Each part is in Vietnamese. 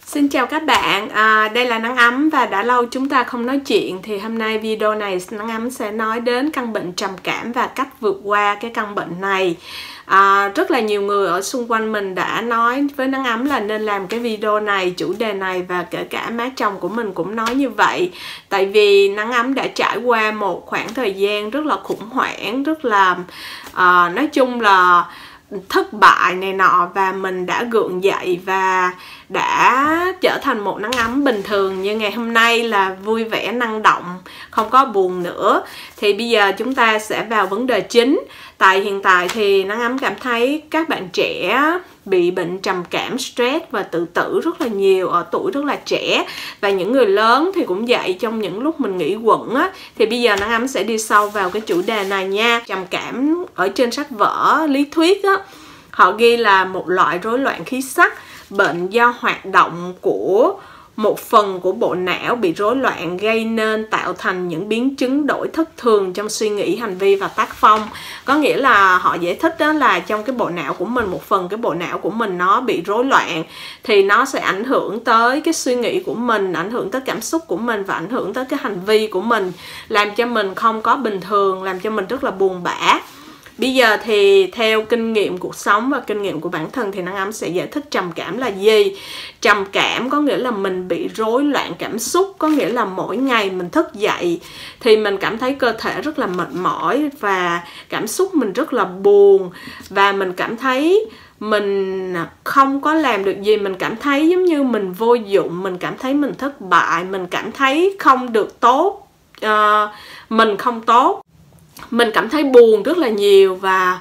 Xin chào các bạn, đây là Nắng Ấm và đã lâu chúng ta không nói chuyện. Thì hôm nay video này Nắng Ấm sẽ nói đến căn bệnh trầm cảm và cách vượt qua cái căn bệnh này. Rất là nhiều người ở xung quanh mình đã nói với Nắng Ấm là nên làm cái video này, chủ đề này, và kể cả má chồng của mình cũng nói như vậy. Tại vì Nắng Ấm đã trải qua một khoảng thời gian rất là khủng hoảng, rất là nói chung là thất bại này nọ, và mình đã gượng dậy và đã trở thành một Nắng Ấm bình thường như ngày hôm nay, là vui vẻ, năng động, không có buồn nữa. Thì bây giờ chúng ta sẽ vào vấn đề chính. Tại hiện tại thì Nắng Ấm cảm thấy các bạn trẻ bị bệnh trầm cảm, stress và tự tử rất là nhiều ở tuổi rất là trẻ, và những người lớn thì cũng vậy. Trong những lúc mình nghỉ quẩn á, thì bây giờ Nắng Ấm sẽ đi sâu vào cái chủ đề này nha. Trầm cảm ở trên sách vở lý thuyết á, họ ghi là một loại rối loạn khí sắc, bệnh do hoạt động của một phần của bộ não bị rối loạn, gây nên tạo thành những biến chứng đổi thất thường trong suy nghĩ, hành vi và tác phong. Có nghĩa là họ giải thích đó là trong cái bộ não của mình, một phần cái bộ não của mình nó bị rối loạn, thì nó sẽ ảnh hưởng tới cái suy nghĩ của mình, ảnh hưởng tới cảm xúc của mình và ảnh hưởng tới cái hành vi của mình, làm cho mình không có bình thường, làm cho mình rất là buồn bã. Bây giờ thì theo kinh nghiệm cuộc sống và kinh nghiệm của bản thân thì Nắng Ấm sẽ giải thích trầm cảm là gì. Trầm cảm có nghĩa là mình bị rối loạn cảm xúc, có nghĩa là mỗi ngày mình thức dậy thì mình cảm thấy cơ thể rất là mệt mỏi và cảm xúc mình rất là buồn, và mình cảm thấy mình không có làm được gì, mình cảm thấy giống như mình vô dụng, mình cảm thấy mình thất bại, mình cảm thấy không được tốt, mình không tốt. Mình cảm thấy buồn rất là nhiều, và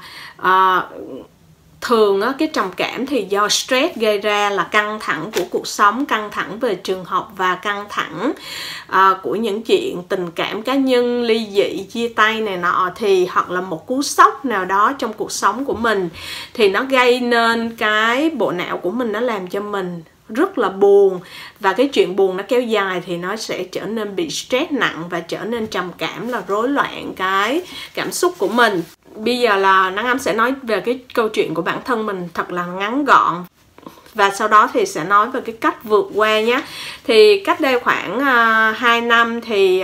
thường á, cái trầm cảm thì do stress gây ra, là căng thẳng của cuộc sống, căng thẳng về trường học và căng thẳng của những chuyện tình cảm cá nhân, ly dị, chia tay này nọ, thì hoặc là một cú sốc nào đó trong cuộc sống của mình, thì nó gây nên cái bộ não của mình, nó làm cho mình rất là buồn, và cái chuyện buồn nó kéo dài thì nó sẽ trở nên bị stress nặng và trở nên trầm cảm, là rối loạn cái cảm xúc của mình. Bây giờ là Nắng Ấm sẽ nói về cái câu chuyện của bản thân mình thật là ngắn gọn, và sau đó thì sẽ nói về cái cách vượt qua nhé. Thì cách đây khoảng 2 năm thì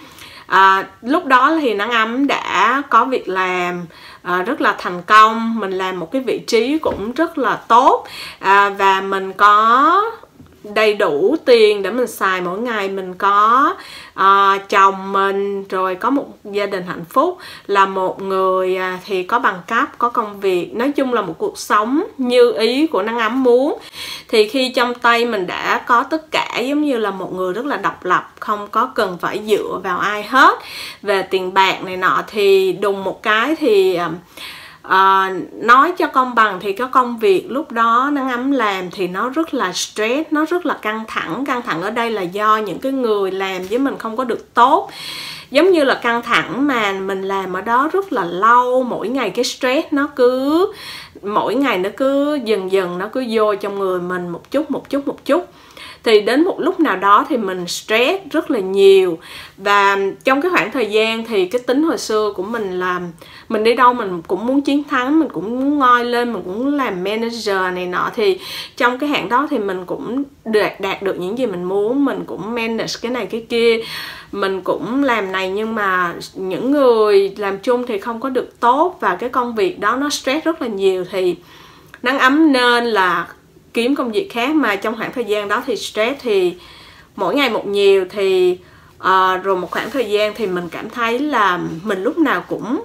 lúc đó thì Nắng Ấm đã có việc làm rất là thành công. Mình làm một cái vị trí cũng rất là tốt, và mình có đầy đủ tiền để mình xài mỗi ngày. Mình có chồng mình, rồi có một gia đình hạnh phúc, là một người thì có bằng cấp, có công việc, nói chung là một cuộc sống như ý của Nắng Ấm muốn. Thì khi trong tay mình đã có tất cả, giống như là một người rất là độc lập, không có cần phải dựa vào ai hết về tiền bạc này nọ, thì đùng một cái thì nói cho công bằng thì cái công việc lúc đó Nắng Ấm làm thì nó rất là stress, nó rất là căng thẳng. Căng thẳng ở đây là do những cái người làm với mình không có được tốt, giống như là căng thẳng mà mình làm ở đó rất là lâu. Mỗi ngày cái stress nó cứ, mỗi ngày nó cứ dần dần nó cứ vô trong người mình một chút một chút một chút. Thì đến một lúc nào đó thì mình stress rất là nhiều. Và trong cái khoảng thời gian thì cái tính hồi xưa của mình là mình đi đâu mình cũng muốn chiến thắng, mình cũng muốn ngoi lên, mình cũng muốn làm manager này nọ. Thì trong cái hạn đó thì mình cũng đạt được những gì mình muốn, mình cũng manage cái này cái kia, mình cũng làm này, nhưng mà những người làm chung thì không có được tốt, và cái công việc đó nó stress rất là nhiều. Thì Nắng Ấm nên là kiếm công việc khác, mà trong khoảng thời gian đó thì stress thì mỗi ngày một nhiều. Thì rồi một khoảng thời gian thì mình cảm thấy là mình lúc nào cũng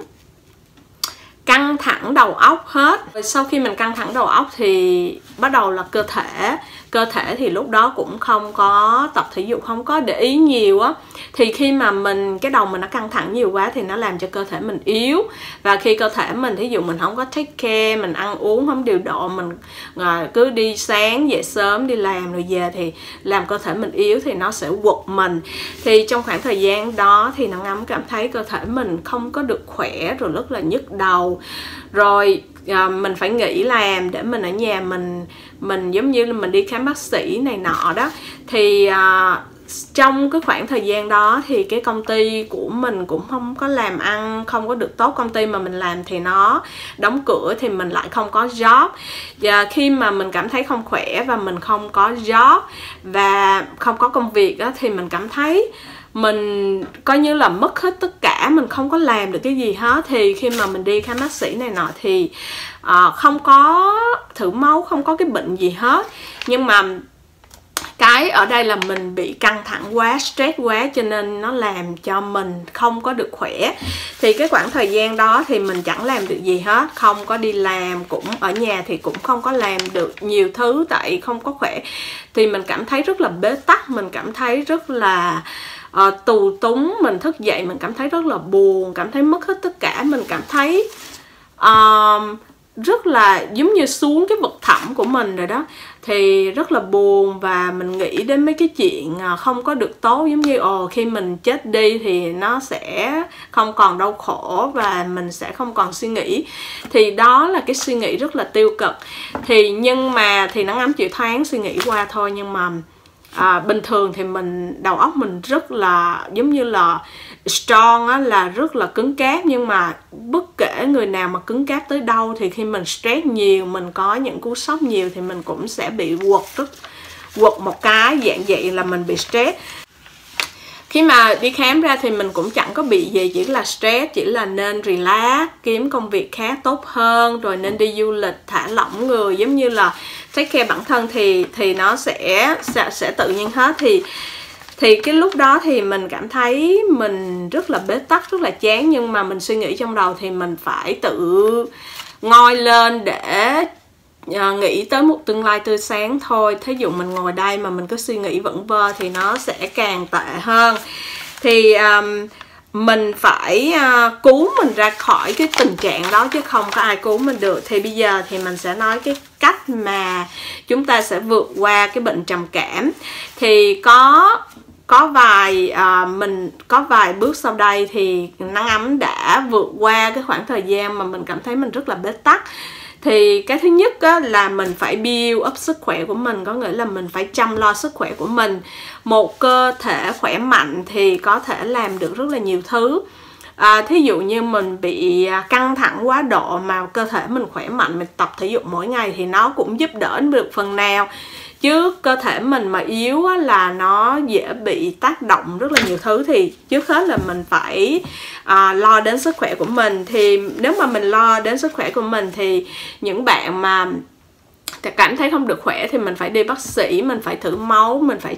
căng thẳng đầu óc hết. Rồi sau khi mình căng thẳng đầu óc thì bắt đầu là cơ thể thì lúc đó cũng không có tập thể dục, không có để ý nhiều á. Thì khi mà cái đầu mình nó căng thẳng nhiều quá thì nó làm cho cơ thể mình yếu, và khi cơ thể mình, thí dụ mình không có take care, mình ăn uống không điều độ, mình cứ đi sáng dậy sớm đi làm rồi về thì làm cơ thể mình yếu, thì nó sẽ quật mình. Thì trong khoảng thời gian đó thì Nắng Ấm cảm thấy cơ thể mình không có được khỏe, rồi rất là nhức đầu, rồi mình phải nghỉ làm để mình ở nhà mình giống như là mình đi khám bác sĩ này nọ đó. Thì trong cái khoảng thời gian đó thì cái công ty của mình cũng không có làm ăn không có được tốt, công ty mà mình làm thì nó đóng cửa thì mình lại không có job. Và khi mà mình cảm thấy không khỏe và mình không có job và không có công việc đó, thì mình cảm thấy mình coi như là mất hết tất cả, mình không có làm được cái gì hết. Thì khi mà mình đi khám bác sĩ này nọ thì không có thử máu, không có cái bệnh gì hết, nhưng mà cái ở đây là mình bị căng thẳng quá, stress quá, cho nên nó làm cho mình không có được khỏe. Thì cái khoảng thời gian đó thì mình chẳng làm được gì hết, không có đi làm, cũng ở nhà thì cũng không có làm được nhiều thứ tại không có khỏe. Thì mình cảm thấy rất là bế tắc, mình cảm thấy rất là tù túng, mình thức dậy mình cảm thấy rất là buồn, cảm thấy mất hết tất cả, mình cảm thấy rất là giống như xuống cái vực thẳm của mình rồi đó. Thì rất là buồn và mình nghĩ đến mấy cái chuyện không có được tốt, giống như khi mình chết đi thì nó sẽ không còn đau khổ và mình sẽ không còn suy nghĩ. Thì đó là cái suy nghĩ rất là tiêu cực. Nhưng mà nắng ấm chịu thoáng, suy nghĩ qua thôi. Nhưng mà bình thường thì đầu óc mình rất là giống như là strong á, là rất là cứng cáp. Nhưng mà bất kể người nào mà cứng cáp tới đâu thì khi mình stress nhiều, mình có những cú sốc nhiều thì mình cũng sẽ bị quật một cái dạng vậy là mình bị stress. Khi mà đi khám ra thì mình cũng chẳng có bị gì, chỉ là stress, chỉ là nên relax, kiếm công việc khác tốt hơn, rồi nên đi du lịch, thả lỏng người, giống như là take care bản thân thì nó sẽ tự nhiên hết. Thì cái lúc đó thì mình cảm thấy mình rất là bế tắc, rất là chán. Nhưng mà mình suy nghĩ trong đầu thì mình phải tự ngoi lên để nghĩ tới một tương lai tươi sáng thôi. Thí dụ mình ngồi đây mà mình cứ suy nghĩ vẩn vơ thì nó sẽ càng tệ hơn. Thì mình phải cứu mình ra khỏi cái tình trạng đó, chứ không có ai cứu mình được. Thì bây giờ thì mình sẽ nói cái cách mà chúng ta sẽ vượt qua cái bệnh trầm cảm. Thì mình có vài bước sau đây thì nắng ấm đã vượt qua cái khoảng thời gian mà mình cảm thấy mình rất là bế tắc. Thì cái thứ nhất á, là mình phải build up sức khỏe của mình, có nghĩa là mình phải chăm lo sức khỏe của mình. Một cơ thể khỏe mạnh thì có thể làm được rất là nhiều thứ. Thí dụ như mình bị căng thẳng quá độ mà cơ thể mình khỏe mạnh, mình tập thể dục mỗi ngày thì nó cũng giúp đỡ được phần nào. Chứ cơ thể mình mà yếu á, là nó dễ bị tác động rất là nhiều thứ. Thì trước hết là mình phải lo đến sức khỏe của mình. Thì nếu mà mình lo đến sức khỏe của mình thì những bạn mà cảm thấy không được khỏe thì mình phải đi bác sĩ, mình phải thử máu, mình phải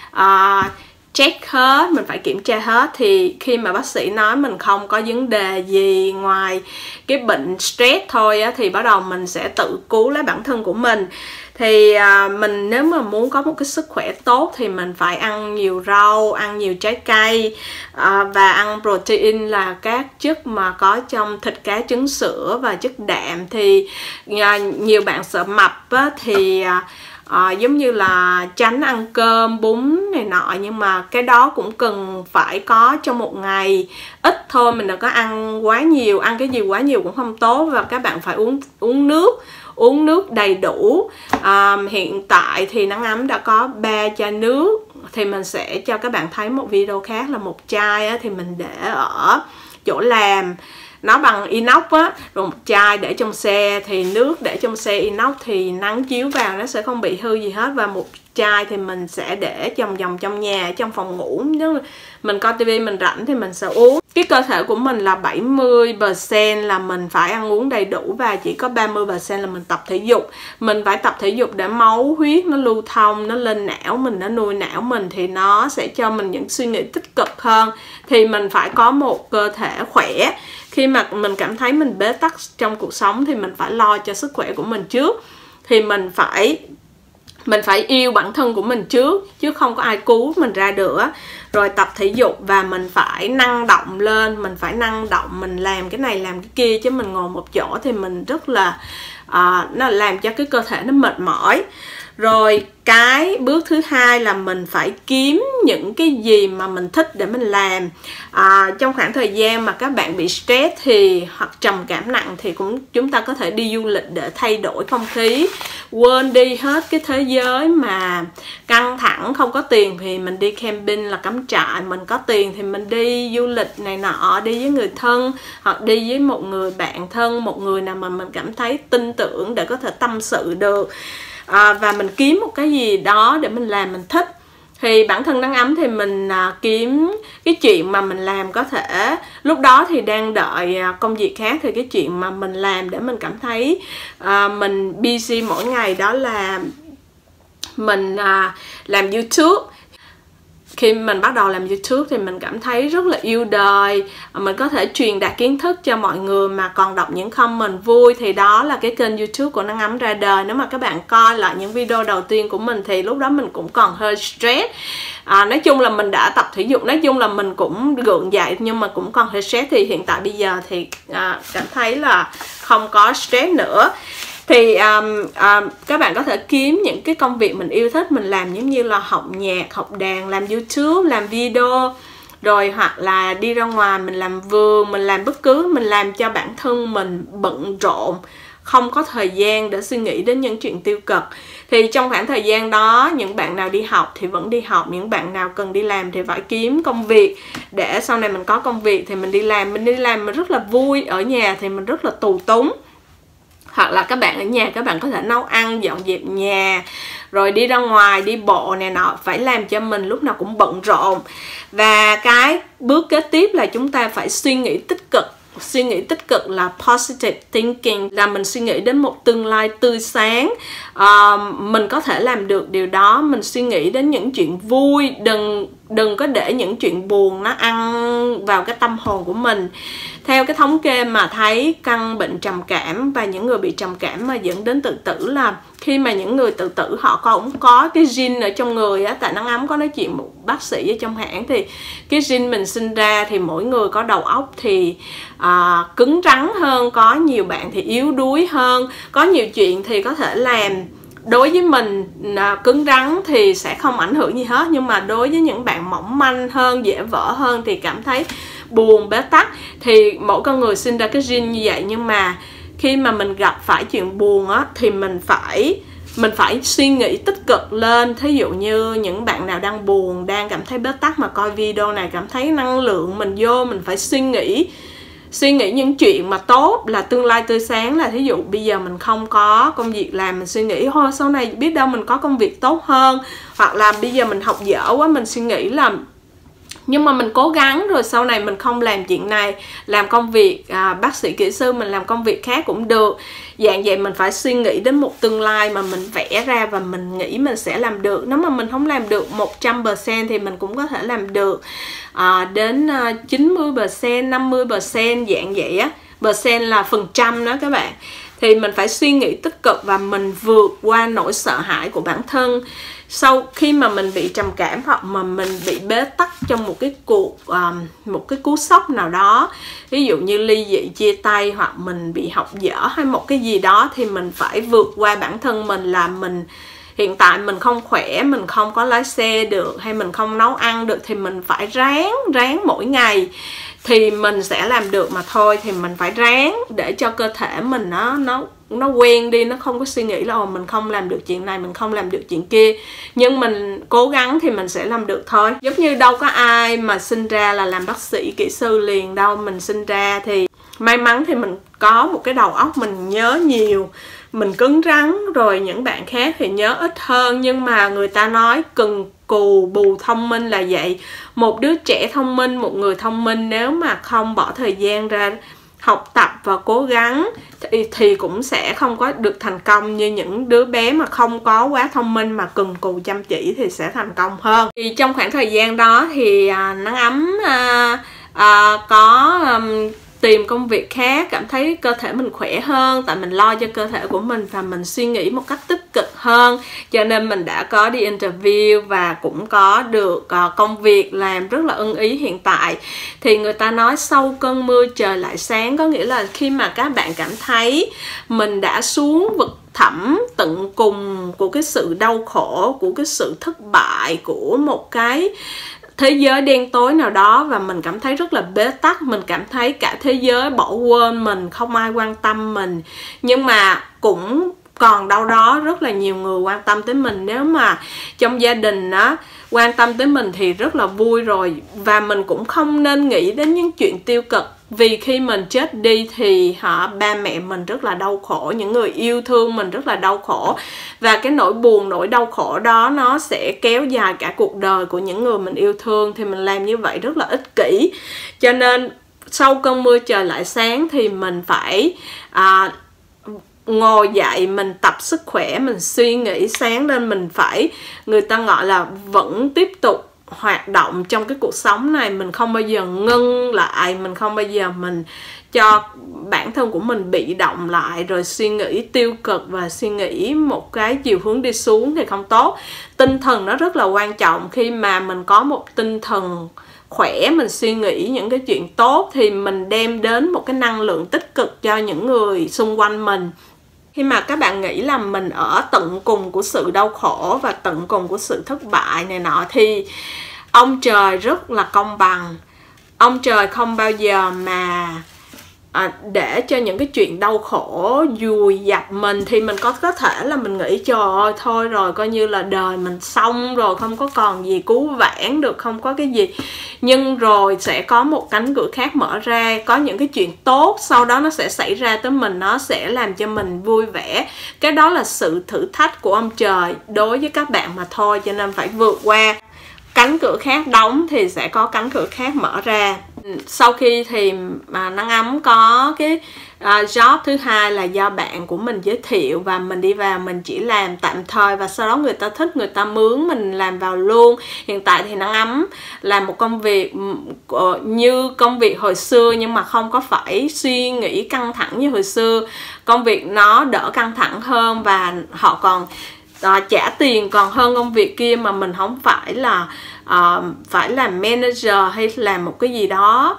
check hết, mình phải kiểm tra hết. Thì khi mà bác sĩ nói mình không có vấn đề gì ngoài cái bệnh stress thôi á, thì bắt đầu mình sẽ tự cứu lấy bản thân của mình. Thì mình nếu mà muốn có một cái sức khỏe tốt thì mình phải ăn nhiều rau, ăn nhiều trái cây và ăn protein là các chất mà có trong thịt, cá, trứng, sữa và chất đạm. Thì nhiều bạn sợ mập á, thì giống như là tránh ăn cơm, bún này nọ. Nhưng mà cái đó cũng cần phải có trong một ngày ít thôi, mình đừng có ăn quá nhiều. Ăn cái gì quá nhiều cũng không tốt. Và các bạn phải uống nước đầy đủ. Hiện tại thì nắng ấm đã có 3 chai nước. Thì mình sẽ cho các bạn thấy một video khác là một chai á, thì mình để ở chỗ làm, nó bằng inox á, rồi một chai để trong xe. Thì nước để trong xe inox thì nắng chiếu vào nó sẽ không bị hư gì hết. Và một chai thì mình sẽ để vòng trong nhà, trong phòng ngủ. Nếu mình coi tivi mình rảnh thì mình sẽ uống. Cái cơ thể của mình là 70% là mình phải ăn uống đầy đủ, và chỉ có 30% là mình tập thể dục. Mình phải tập thể dục để máu huyết nó lưu thông, nó lên não mình, nó nuôi não mình, thì nó sẽ cho mình những suy nghĩ tích cực hơn. Thì mình phải có một cơ thể khỏe. Khi mà mình cảm thấy mình bế tắc trong cuộc sống thì mình phải lo cho sức khỏe của mình trước. Thì mình phải yêu bản thân của mình trước, chứ không có ai cứu mình ra được. Rồi tập thể dục và mình phải năng động lên, mình phải năng động, mình làm cái này làm cái kia. Chứ mình ngồi một chỗ thì mình rất là nó làm cho cái cơ thể nó mệt mỏi. Rồi cái bước thứ hai là mình phải kiếm những cái gì mà mình thích để mình làm. Trong khoảng thời gian mà các bạn bị stress thì hoặc trầm cảm nặng thì chúng ta có thể đi du lịch để thay đổi không khí. quên đi hết cái thế giới mà căng thẳng. Không có tiền thì mình đi camping là cắm trại, mình có tiền thì mình đi du lịch này nọ, đi với người thân hoặc đi với một người bạn thân, một người nào mà mình cảm thấy tin tưởng để có thể tâm sự được. Và mình kiếm một cái gì đó để mình làm mình thích. Thì bản thân Nắng Ấm thì mình kiếm cái chuyện mà mình làm, có thể lúc đó thì đang đợi công việc khác, thì cái chuyện mà mình làm để mình cảm thấy mình busy mỗi ngày đó là mình làm YouTube. Khi mình bắt đầu làm YouTube thì mình cảm thấy rất là yêu đời, mình có thể truyền đạt kiến thức cho mọi người mà còn đọc những comment vui, thì đó là cái kênh YouTube của Nắng Ấm ra đời. Nếu mà các bạn coi lại những video đầu tiên của mình thì lúc đó mình cũng còn hơi stress. Nói chung là mình đã tập thể dục, nói chung là mình cũng gượng dậy nhưng mà cũng còn hơi stress. Thì hiện tại bây giờ thì cảm thấy là không có stress nữa. Thì các bạn có thể kiếm những cái công việc mình yêu thích, mình làm giống như là học nhạc, học đàn, làm YouTube, làm video, rồi hoặc là đi ra ngoài mình làm vườn, mình làm bất cứ, mình làm cho bản thân mình bận rộn, không có thời gian để suy nghĩ đến những chuyện tiêu cực. Thì trong khoảng thời gian đó, những bạn nào đi học thì vẫn đi học, những bạn nào cần đi làm thì phải kiếm công việc để sau này mình có công việc thì mình đi làm. Mình đi làm mình rất là vui, ở nhà thì mình rất là tù túng. Hoặc là các bạn ở nhà các bạn có thể nấu ăn, dọn dẹp nhà, rồi đi ra ngoài, đi bộ này nọ, phải làm cho mình lúc nào cũng bận rộn. Và cái bước kế tiếp là chúng ta phải suy nghĩ tích cực. Suy nghĩ tích cực là positive thinking, là mình suy nghĩ đến một tương lai tươi sáng. Mình có thể làm được điều đó. Mình suy nghĩ đến những chuyện vui, đừng có để những chuyện buồn nó ăn vào cái tâm hồn của mình. Theo cái thống kê mà thấy căn bệnh trầm cảm và những người bị trầm cảm mà dẫn đến tự tử, là khi mà những người tự tử họ cũng có cái gene ở trong người á. Tại Nắng Ấm có nói chuyện một bác sĩ ở trong hãng, thì cái gene mình sinh ra thì mỗi người có đầu óc thì cứng rắn hơn, có nhiều bạn thì yếu đuối hơn. Có nhiều chuyện thì có thể làm đối với mình cứng rắn thì sẽ không ảnh hưởng gì hết, nhưng mà đối với những bạn mỏng manh hơn, dễ vỡ hơn thì cảm thấy buồn, bế tắc. Thì mỗi con người sinh ra cái gene như vậy. Nhưng mà khi mà mình gặp phải chuyện buồn á thì mình phải suy nghĩ tích cực lên. Thí dụ như những bạn nào đang buồn, đang cảm thấy bế tắc mà coi video này cảm thấy năng lượng mình vô, mình phải suy nghĩ những chuyện mà tốt, là tương lai tươi sáng. Là thí dụ bây giờ mình không có công việc làm, mình suy nghĩ thôi sau này biết đâu mình có công việc tốt hơn. Hoặc là bây giờ mình học dở quá, mình suy nghĩ là nhưng mà mình cố gắng rồi sau này mình không làm chuyện này, làm công việc bác sĩ, kỹ sư, mình làm công việc khác cũng được. Dạng vậy mình phải suy nghĩ đến một tương lai mà mình vẽ ra và mình nghĩ mình sẽ làm được. Nếu mà mình không làm được 100% thì mình cũng có thể làm được đến 90%, 50%, dạng vậy á. Percent là phần trăm đó các bạn. Thì mình phải suy nghĩ tích cực và mình vượt qua nỗi sợ hãi của bản thân. Sau khi mà mình bị trầm cảm hoặc mà mình bị bế tắc trong một cái cú sốc nào đó, ví dụ như ly dị, chia tay, hoặc mình bị học dở hay một cái gì đó, thì mình phải vượt qua bản thân mình. Là mình hiện tại mình không khỏe, mình không có lái xe được, hay mình không nấu ăn được, thì mình phải ráng mỗi ngày thì mình sẽ làm được mà thôi. Thì mình phải ráng để cho cơ thể mình nó quen đi, nó không có suy nghĩ là mình không làm được chuyện này, mình không làm được chuyện kia, nhưng mình cố gắng thì mình sẽ làm được thôi. Giống như đâu có ai mà sinh ra là làm bác sĩ, kỹ sư liền đâu. Mình sinh ra thì may mắn thì mình có một cái đầu óc mình nhớ nhiều, mình cứng rắn, rồi những bạn khác thì nhớ ít hơn. Nhưng mà người ta nói cần cù bù thông minh là vậy. Một đứa trẻ thông minh, một người thông minh, nếu mà không bỏ thời gian ra học tập và cố gắng thì cũng sẽ không có được thành công như những đứa bé mà không có quá thông minh mà cần cù chăm chỉ thì sẽ thành công hơn. Thì trong khoảng thời gian đó thì Nắng Ấm có tìm công việc khác, cảm thấy cơ thể mình khỏe hơn, tại mình lo cho cơ thể của mình và mình suy nghĩ một cách tích cực hơn, cho nên mình đã có đi interview và cũng có được công việc làm rất là ưng ý hiện tại. Thì người ta nói sau cơn mưa trời lại sáng, có nghĩa là khi mà các bạn cảm thấy mình đã xuống vực thẳm tận cùng của cái sự đau khổ, của cái sự thất bại, của một cái thế giới đen tối nào đó, và mình cảm thấy rất là bế tắc, mình cảm thấy cả thế giới bỏ quên mình, không ai quan tâm mình, nhưng mà cũng còn đâu đó rất là nhiều người quan tâm tới mình. Nếu mà trong gia đình á quan tâm tới mình thì rất là vui rồi. Và mình cũng không nên nghĩ đến những chuyện tiêu cực, vì khi mình chết đi thì ba mẹ mình rất là đau khổ, những người yêu thương mình rất là đau khổ, và cái nỗi buồn, nỗi đau khổ đó nó sẽ kéo dài cả cuộc đời của những người mình yêu thương. Thì mình làm như vậy rất là ích kỷ. Cho nên sau cơn mưa trời lại sáng thì mình phải ngồi dậy, mình tập sức khỏe, mình suy nghĩ sáng lên, mình phải, người ta gọi là vẫn tiếp tục hoạt động trong cái cuộc sống này. Mình không bao giờ ngưng lại, mình không bao giờ mình cho bản thân của mình bị động lại rồi suy nghĩ tiêu cực và suy nghĩ một cái chiều hướng đi xuống thì không tốt. Tinh thần nó rất là quan trọng. Khi mà mình có một tinh thần khỏe, mình suy nghĩ những cái chuyện tốt thì mình đem đến một cái năng lượng tích cực cho những người xung quanh mình. Khi mà các bạn nghĩ là mình ở tận cùng của sự đau khổ và tận cùng của sự thất bại này nọ thì ông trời rất là công bằng. Ông trời không bao giờ mà để cho những cái chuyện đau khổ dùi dập mình. Thì mình có thể là mình nghĩ trời ơi thôi rồi, coi như là đời mình xong rồi, không có còn gì cứu vãn được, không có cái gì. Nhưng rồi sẽ có một cánh cửa khác mở ra, có những cái chuyện tốt sau đó nó sẽ xảy ra tới mình, nó sẽ làm cho mình vui vẻ. Cái đó là sự thử thách của ông trời đối với các bạn mà thôi. Cho nên phải vượt qua. Cánh cửa khác đóng thì sẽ có cánh cửa khác mở ra. Sau khi thì Nắng Ấm có cái job thứ hai là do bạn của mình giới thiệu, và mình đi vào mình chỉ làm tạm thời, và sau đó người ta thích, người ta mướn mình làm vào luôn. Hiện tại thì Nắng Ấm làm một công việc như công việc hồi xưa, nhưng mà không có phải suy nghĩ căng thẳng như hồi xưa. Công việc nó đỡ căng thẳng hơn và họ còn trả tiền còn hơn công việc kia, mà mình không phải là phải làm manager hay làm một cái gì đó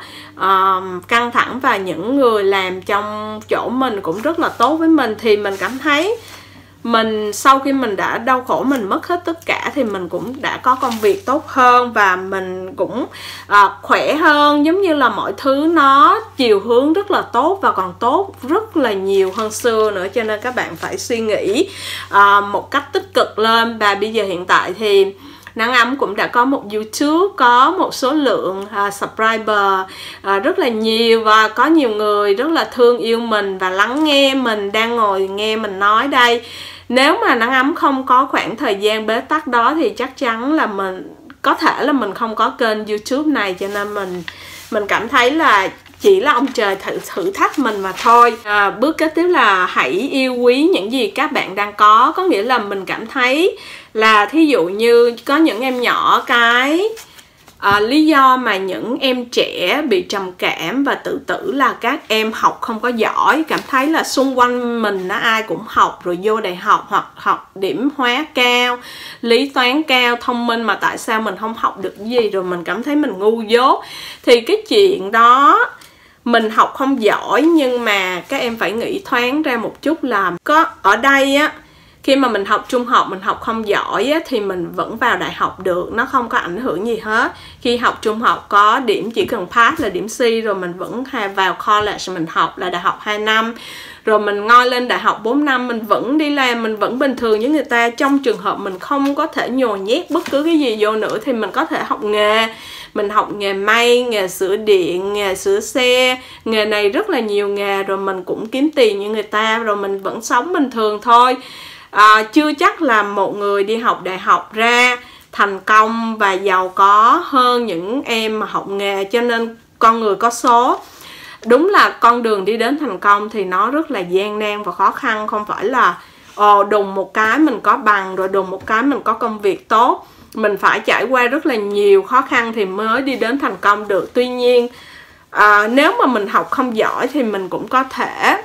căng thẳng. Và những người làm trong chỗ mình cũng rất là tốt với mình. Thì mình cảm thấy mình sau khi mình đã đau khổ, mình mất hết tất cả thì mình cũng đã có công việc tốt hơn, và mình cũng khỏe hơn. Giống như là mọi thứ nó chiều hướng rất là tốt, và còn tốt rất là nhiều hơn xưa nữa. Cho nên các bạn phải suy nghĩ một cách tích cực lên. Và bây giờ hiện tại thì Nắng Ấm cũng đã có một YouTube, có một số lượng subscriber rất là nhiều, và có nhiều người rất là thương yêu mình và lắng nghe mình, đang ngồi nghe mình nói đây. Nếu mà Nắng Ấm không có khoảng thời gian bế tắc đó thì chắc chắn là mình có thể là mình không có kênh YouTube này. Cho nên mình cảm thấy là chỉ là ông trời thử thách mình mà thôi. Bước kế tiếp là hãy yêu quý những gì các bạn đang có. Có nghĩa là mình cảm thấy là thí dụ như có những em nhỏ, cái lý do mà những em trẻ bị trầm cảm và tự tử là các em học không có giỏi. Cảm thấy là xung quanh mình ai cũng học rồi vô đại học hoặc học điểm hóa cao, lý toán cao, thông minh, mà tại sao mình không học được gì, rồi mình cảm thấy mình ngu dốt. Thì cái chuyện đó mình học không giỏi, nhưng mà các em phải nghĩ thoáng ra một chút là có ở đây á, khi mà mình học trung học mình học không giỏi á, thì mình vẫn vào đại học được, nó không có ảnh hưởng gì hết. Khi học trung học có điểm chỉ cần pass là điểm C, rồi mình vẫn vào college mình học là đại học 2 năm. Rồi mình ngoi lên đại học 4 năm, mình vẫn đi làm, mình vẫn bình thường với người ta. Trong trường hợp mình không có thể nhồi nhét bất cứ cái gì vô nữa thì mình có thể học nghề. Mình học nghề may, nghề sửa điện, nghề sửa xe. Nghề này rất là nhiều nghề, rồi mình cũng kiếm tiền như người ta, rồi mình vẫn sống bình thường thôi. Chưa chắc là một người đi học đại học ra thành công và giàu có hơn những em mà học nghề. Cho nên con người có số. Đúng là con đường đi đến thành công thì nó rất là gian nan và khó khăn. Không phải là đùng một cái mình có bằng, rồi đùng một cái mình có công việc tốt. Mình phải trải qua rất là nhiều khó khăn thì mới đi đến thành công được. Tuy nhiên nếu mà mình học không giỏi thì mình cũng có thể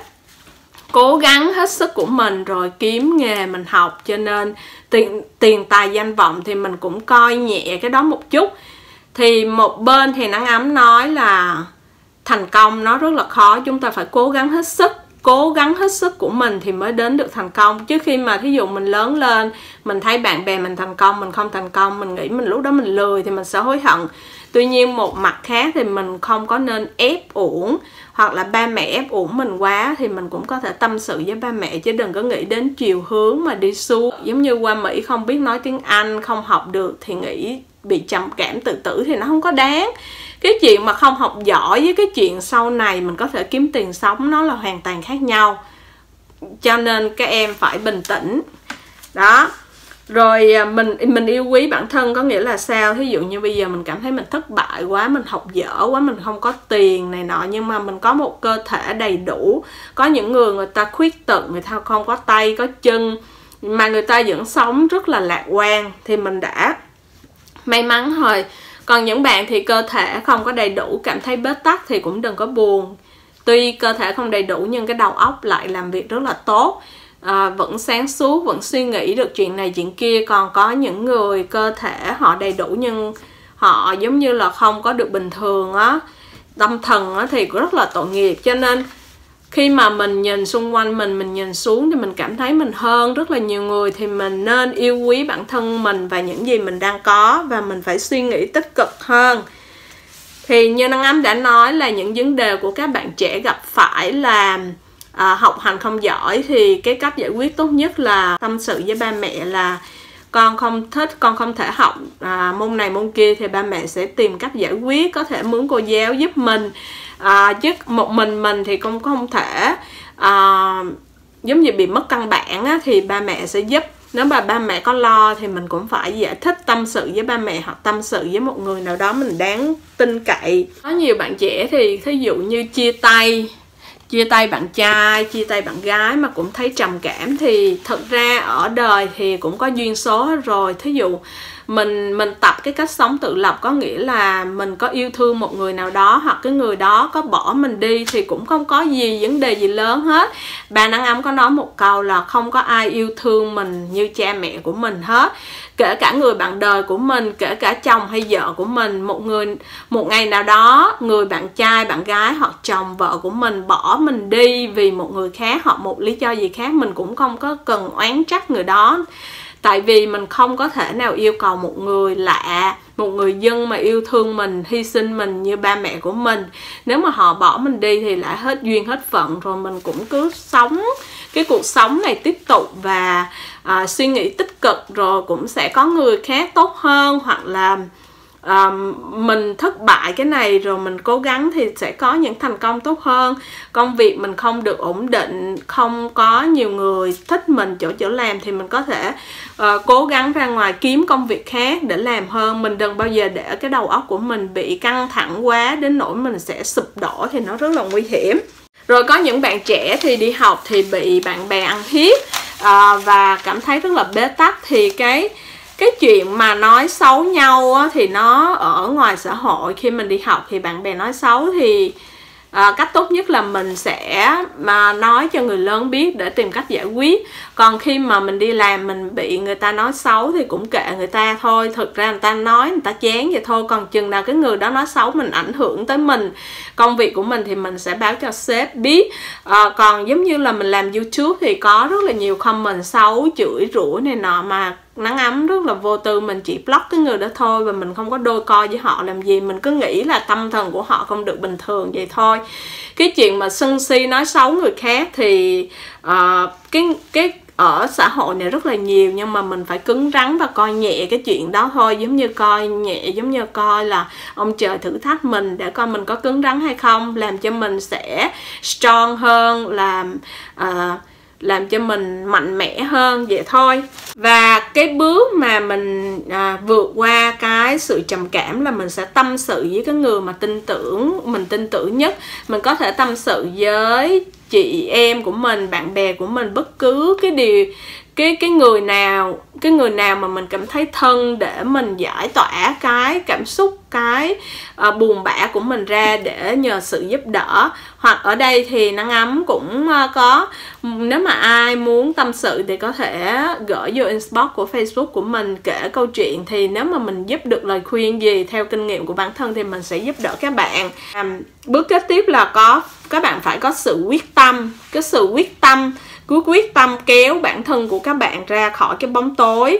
cố gắng hết sức của mình rồi kiếm nghề mình học. Cho nên tiền tài danh vọng thì mình cũng coi nhẹ cái đó một chút. Thì một bên thì Nắng Ấm nói là thành công nó rất là khó, chúng ta phải cố gắng hết sức. Cố gắng hết sức của mình thì mới đến được thành công. Chứ khi mà thí dụ mình lớn lên, mình thấy bạn bè mình thành công, mình không thành công, mình nghĩ mình lúc đó mình lười thì mình sẽ hối hận. Tuy nhiên một mặt khác thì mình không có nên ép uổng, hoặc là ba mẹ ép uổng mình quá thì mình cũng có thể tâm sự với ba mẹ, chứ đừng có nghĩ đến chiều hướng mà đi xuống. Giống như qua Mỹ không biết nói tiếng Anh, không học được thì nghĩ bị trầm cảm tự tử thì nó không có đáng. Cái chuyện mà không học giỏi với cái chuyện sau này mình có thể kiếm tiền sống nó là hoàn toàn khác nhau. Cho nên các em phải bình tĩnh. Đó. Rồi mình yêu quý bản thân có nghĩa là sao? Thí dụ như bây giờ mình cảm thấy mình thất bại quá, mình học dở quá, mình không có tiền này nọ, nhưng mà mình có một cơ thể đầy đủ. Có những người ta khuyết tật, người ta không có tay, có chân, mà người ta vẫn sống rất là lạc quan, thì mình đã may mắn thôi. Còn những bạn thì cơ thể không có đầy đủ, cảm thấy bế tắc thì cũng đừng có buồn. Tuy cơ thể không đầy đủ nhưng cái đầu óc lại làm việc rất là tốt. Vẫn sáng suốt, vẫn suy nghĩ được chuyện này chuyện kia. Còn có những người cơ thể họ đầy đủ nhưng họ giống như là không có được bình thường á, tâm thần á, thì rất là tội nghiệp. Cho nên khi mà mình nhìn xung quanh mình nhìn xuống thì mình cảm thấy mình hơn rất là nhiều người, thì mình nên yêu quý bản thân mình và những gì mình đang có, và mình phải suy nghĩ tích cực hơn. Thì như Nắng Ấm đã nói là những vấn đề của các bạn trẻ gặp phải là học hành không giỏi, thì cái cách giải quyết tốt nhất là tâm sự với ba mẹ là con không thích, con không thể học môn này môn kia, thì ba mẹ sẽ tìm cách giải quyết, có thể mướn cô giáo giúp mình. Chứ một mình thì cũng không thể, giống như bị mất căn bản á, thì ba mẹ sẽ giúp. Nếu mà ba mẹ có lo thì mình cũng phải giải thích, tâm sự với ba mẹ, hoặc tâm sự với một người nào đó mình đáng tin cậy. Có nhiều bạn trẻ thì thí dụ như chia tay bạn trai, chia tay bạn gái mà cũng thấy trầm cảm, thì thật ra ở đời thì cũng có duyên số hết rồi. Thí dụ mình tập cái cách sống tự lập, có nghĩa là mình có yêu thương một người nào đó, hoặc cái người đó có bỏ mình đi thì cũng không có vấn đề gì lớn hết. Bà Nắng Ấm có nói một câu là không có ai yêu thương mình như cha mẹ của mình hết. Kể cả người bạn đời của mình, kể cả chồng hay vợ của mình, một ngày nào đó người bạn trai, bạn gái hoặc chồng vợ của mình bỏ mình đi vì một người khác hoặc một lý do gì khác, mình cũng không có cần oán trách người đó. Tại vì mình không có thể nào yêu cầu một người lạ, một người dân mà yêu thương mình, hy sinh mình như ba mẹ của mình. Nếu mà họ bỏ mình đi thì lại hết duyên hết phận rồi. Mình cũng cứ sống cái cuộc sống này tiếp tục và suy nghĩ tích cực, rồi cũng sẽ có người khác tốt hơn. Hoặc là mình thất bại cái này rồi mình cố gắng thì sẽ có những thành công tốt hơn. Công việc mình không được ổn định, không có nhiều người thích mình chỗ làm, thì mình có thể cố gắng ra ngoài kiếm công việc khác để làm hơn. Mình đừng bao giờ để cái đầu óc của mình bị căng thẳng quá đến nỗi mình sẽ sụp đổ, thì nó rất là nguy hiểm. Rồi có những bạn trẻ thì đi học thì bị bạn bè ăn hiếp và cảm thấy rất là bế tắc. Thì cái chuyện mà nói xấu nhau á, thì nó ở ngoài xã hội. Khi mình đi học thì bạn bè nói xấu thì cách tốt nhất là mình sẽ nói cho người lớn biết để tìm cách giải quyết. Còn khi mà mình đi làm mình bị người ta nói xấu thì cũng kệ người ta thôi. Thực ra người ta nói người ta chán vậy thôi. Còn chừng nào cái người đó nói xấu mình ảnh hưởng tới mình, công việc của mình, thì mình sẽ báo cho sếp biết. Còn giống như là mình làm YouTube thì có rất là nhiều comment xấu, chửi rủa này nọ, mà Nắng Ấm rất là vô tư, mình chỉ block cái người đó thôi, và mình không có đôi co với họ làm gì. Mình cứ nghĩ là tâm thần của họ không được bình thường vậy thôi. Cái chuyện mà sân si nói xấu người khác thì cái ở xã hội này rất là nhiều, nhưng mà mình phải cứng rắn và coi nhẹ cái chuyện đó thôi. Giống như coi nhẹ, giống như coi là ông trời thử thách mình để coi mình có cứng rắn hay không, làm cho mình sẽ strong hơn, làm cho mình mạnh mẽ hơn vậy thôi. Và cái bước mà mình vượt qua cái sự trầm cảm là mình sẽ tâm sự với cái người mà mình tin tưởng nhất. Mình có thể tâm sự với chị em của mình, bạn bè của mình, bất cứ cái người nào mà mình cảm thấy thân, để mình giải tỏa cái cảm xúc, cái buồn bã của mình ra để nhờ sự giúp đỡ. Hoặc ở đây thì Nắng Ấm cũng có, nếu mà ai muốn tâm sự thì có thể gửi vô inbox của Facebook của mình kể câu chuyện. Thì nếu mà mình giúp được lời khuyên gì theo kinh nghiệm của bản thân thì mình sẽ giúp đỡ các bạn. Bước kế tiếp là các bạn phải có sự quyết tâm. Cái sự quyết tâm kéo bản thân của các bạn ra khỏi cái bóng tối.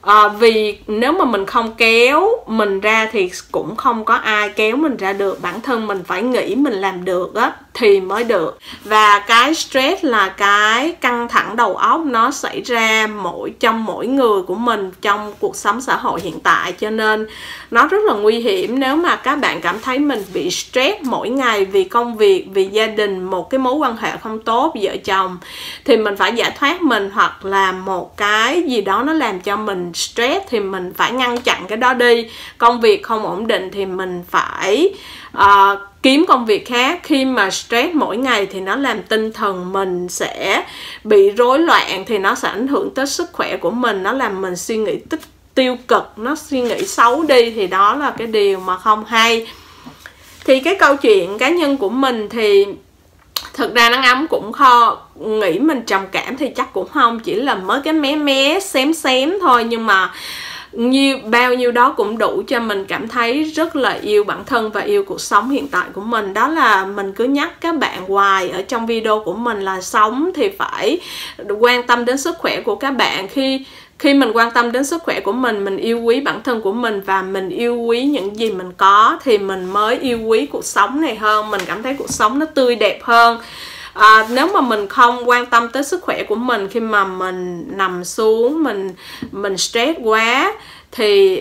Vì nếu mà mình không kéo mình ra thì cũng không có ai kéo mình ra được. Bản thân mình phải nghĩ mình làm được á thì mới được. Và cái stress là cái căng thẳng đầu óc nó xảy ra trong mỗi người của mình trong cuộc sống xã hội hiện tại, cho nên nó rất là nguy hiểm. Nếu mà các bạn cảm thấy mình bị stress mỗi ngày vì công việc, vì gia đình, một cái mối quan hệ không tốt, vợ chồng, thì mình phải giải thoát mình, hoặc là một cái gì đó nó làm cho mình stress thì mình phải ngăn chặn cái đó đi. Công việc không ổn định thì mình phải kiếm công việc khác. Khi mà stress mỗi ngày thì nó làm tinh thần mình sẽ bị rối loạn, thì nó sẽ ảnh hưởng tới sức khỏe của mình, nó làm mình suy nghĩ tiêu cực, nó suy nghĩ xấu đi, thì đó là cái điều mà không hay. Thì cái câu chuyện cá nhân của mình thì thực ra Nắng Ấm cũng nghĩ mình trầm cảm thì chắc cũng không, chỉ là mới cái mé xém thôi, nhưng mà bao nhiêu đó cũng đủ cho mình cảm thấy rất là yêu bản thân và yêu cuộc sống hiện tại của mình. Đó là mình cứ nhắc các bạn hoài ở trong video của mình là sống thì phải quan tâm đến sức khỏe của các bạn. Khi mình quan tâm đến sức khỏe của mình yêu quý bản thân của mình và mình yêu quý những gì mình có, thì mình mới yêu quý cuộc sống này hơn. Mình cảm thấy cuộc sống nó tươi đẹp hơn. Nếu mà mình không quan tâm tới sức khỏe của mình, khi mà mình nằm xuống mình stress quá thì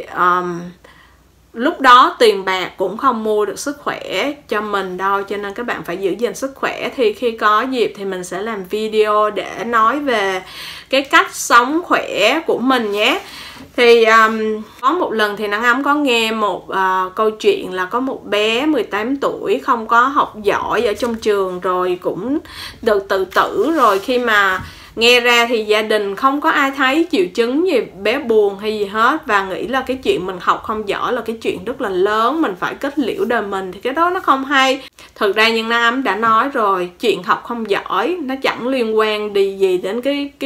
lúc đó tiền bạc cũng không mua được sức khỏe cho mình đâu. Cho nên các bạn phải giữ gìn sức khỏe. Thì khi có dịp thì mình sẽ làm video để nói về cái cách sống khỏe của mình nhé. Thì có một lần thì Nắng Ấm có nghe một câu chuyện là có một bé 18 tuổi không có học giỏi ở trong trường, rồi cũng được tự tử. Rồi khi mà nghe ra thì gia đình không có ai thấy triệu chứng gì bé buồn hay gì hết, và nghĩ là cái chuyện mình học không giỏi là cái chuyện rất là lớn, mình phải kết liễu đời mình, thì cái đó nó không hay. Thực ra như Nắng Ấm đã nói rồi, chuyện học không giỏi nó chẳng liên quan gì đến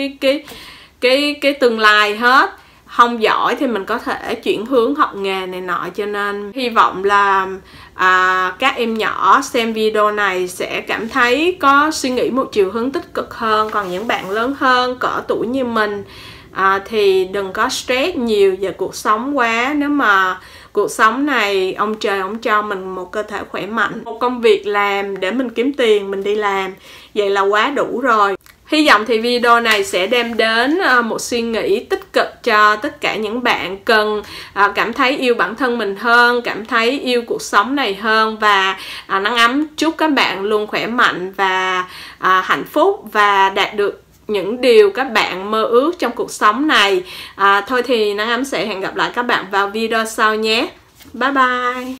cái tương lai hết. Không giỏi thì mình có thể chuyển hướng học nghề này nọ. Cho nên hy vọng là các em nhỏ xem video này sẽ cảm thấy có suy nghĩ một chiều hướng tích cực hơn. Còn những bạn lớn hơn cỡ tuổi như mình thì đừng có stress nhiều về cuộc sống quá. Nếu mà cuộc sống này ông trời ông cho mình một cơ thể khỏe mạnh, một công việc làm để mình kiếm tiền, mình đi làm, vậy là quá đủ rồi. Hy vọng thì video này sẽ đem đến một suy nghĩ tích cực cho tất cả những bạn cần cảm thấy yêu bản thân mình hơn, cảm thấy yêu cuộc sống này hơn. Và Nắng Ấm chúc các bạn luôn khỏe mạnh và hạnh phúc và đạt được những điều các bạn mơ ước trong cuộc sống này. Thôi thì Nắng Ấm sẽ hẹn gặp lại các bạn vào video sau nhé. Bye bye.